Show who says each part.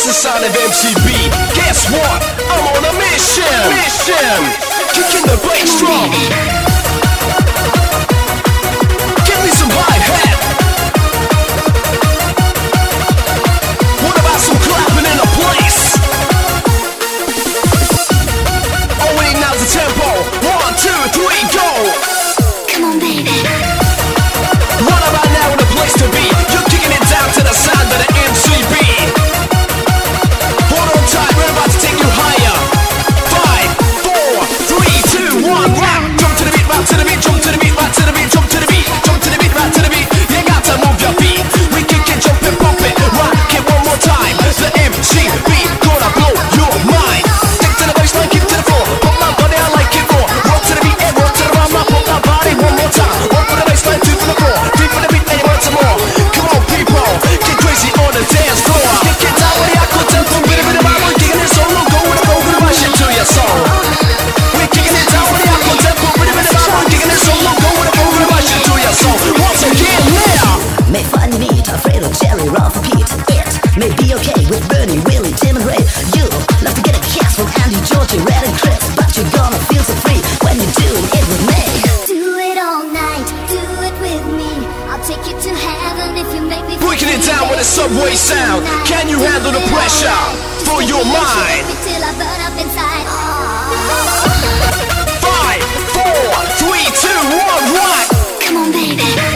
Speaker 1: It's the sound of MCB. Guess what? I'm on a mission. Kicking the bass drum. Give me some hi-hat. What about some clapping in the place? Oh wait, now's the tempo. 1, 2, 3, go.
Speaker 2: Come on, baby.
Speaker 1: What about now in the place to be? You're kicking it down to the sound of the MCB. Hold on tight, we're about to take you higher. 5, 4, 3, 2, 1, rock. Jump to the beat, rock to the beat, jump to the beat, rock to the beat, jump to the beat, jump to the beat, rock to the beat. You got to move your feet. We kick it, jump it, bump it, rock it one more time. The MCB gonna blow your mind. Stick to the baseline, keep to the floor. Pump my body, I like it more. Rock to the beat and rock to the rhyme. Pump my body one more time. One for the baseline, two for the floor. Three for the beat and you want some more. Come on, people, get crazy on the dance floor. Kick it down with the aqua tempo, bit of I'm kicking it solo, go with a gonna rush it to your soul. We're kicking it down with the aqua tempo, bit of I'm kicking it solo, go with a gonna rush it to your soul. Once again, now.
Speaker 3: May find you neat, Alfredo, Jerry, Ralph, and Pete. It may be okay with Bernie, Willie, Tim, and Ray. You love to get a kiss from Andy, Georgie, Red, and Chris, but you're gonna feel so free when you're doing it with me.
Speaker 2: Do it all night, do it with me. I'll take you to heaven if you make me feel.
Speaker 1: Breaking it down with a subway sound. Can you handle the pressure for your mind?
Speaker 2: Till I burn up inside.
Speaker 1: 5, 4, 3, 2, 1, rock.
Speaker 2: Come on, baby.